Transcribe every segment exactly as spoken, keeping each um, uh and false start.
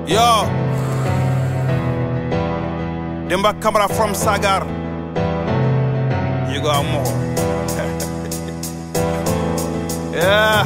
Yo, Demba Camera from Sagar. You got more. Yeah.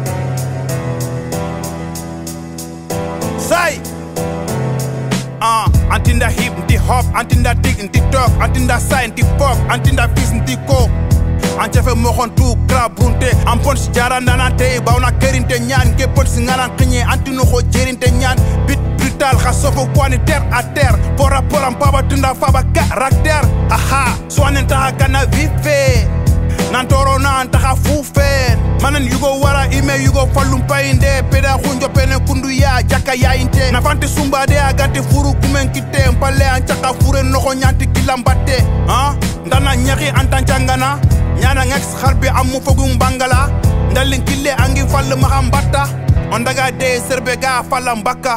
Say. Ah, uh, antin da hip, the hop, antin da dig, the talk, antin da sign, the pop, antin da fis, the co. Anchefe mohon tu crab brunte, ampon si jaran danante, bauna kerinte nyan, ke pon singaran kenye, antino ho jerinte nyan, bit brutal, khasofo kwani terre à terre, pour rapport en paba tunda faba caractère, aha, soanenta hakana vive, nantoro na antaka fufe, manan yugo wara ime yugo falumpa inde, peda hunjo pene kundu ya, jaka ya inte, nafante sumba de agante furu kumen kite, mpale anchaka fure noho nyanti kilambate, ha, ndana nyaki antanchangana, Nyana ngex harbi amu fogum bangala ndalin kille angi fall mahambata ondaga de serbega falambaka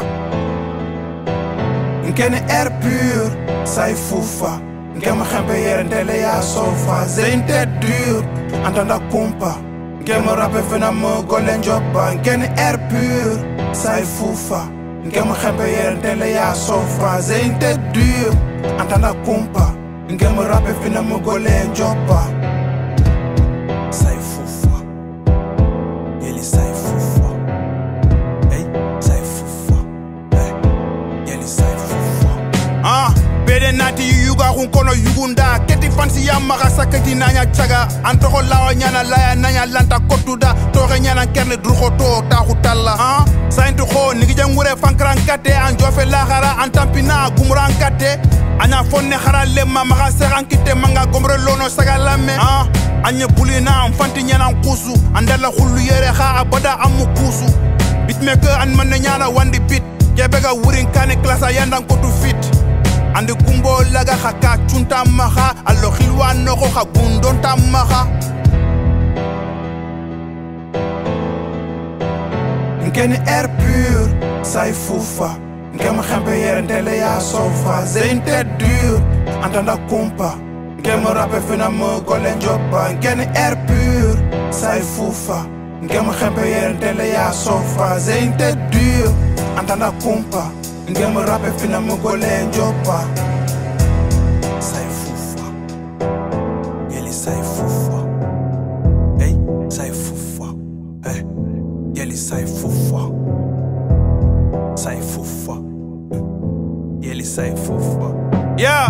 nkene air pur say foufa ngema xambe yere ndele ya sofa zeinte dur antanda kumpa ngema rappe fena mo golen jobba nkene air pur say foufa ngema xambe yere ndele ya sofa zeinte dur antanda kumpa ngema rappe fena mo golen jobba Say Foufa, Yeli Say Foufa, hey, Say Foufa, hey, Yeli Say Foufa. Ah, bede nati yuga hunkono yugunda, keti fansi ya magasa keti nanya chaga, antoko lawa nyana laya nanya lanta kotuda, toge nyana kerne drukoto ta hutalla. Ah, saintu ko nigijangure fankran kate, anjofe lahara antampina gumran kate, anya fonne harale mama seran kite manga gomre lono sagalame. Ah. Anya bulina amfanti nyana kusu andala khulu yere kha abada amu kusu beatmaker an man nyana wandi beat jebega wurin kane klasa yanda ko tu fit andi kumbo laga khaka chunta maha allo khilwa no ko khabundon tamaha ngene air pur say foufa ngema khambe yere ndele ya sofa zeinte dur andanda kumpa Ngema rappe fena mo golen jobba ngene air pur say foufa ngema xempe yere ndele ya sofa zeinte dur antanda kumpa ngema rappe fena mo golen jobba say foufa yeli say foufa hey say foufa hey yeli say foufa say foufa yeli say foufa yeah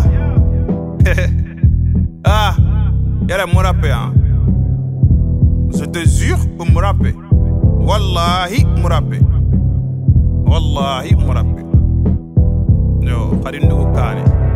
Ah, y'a mon rappé, hein. Je te jure pour me rapper. Wallahi, me rapper. Wallahi, me rapper. Yo, Karim Doukane.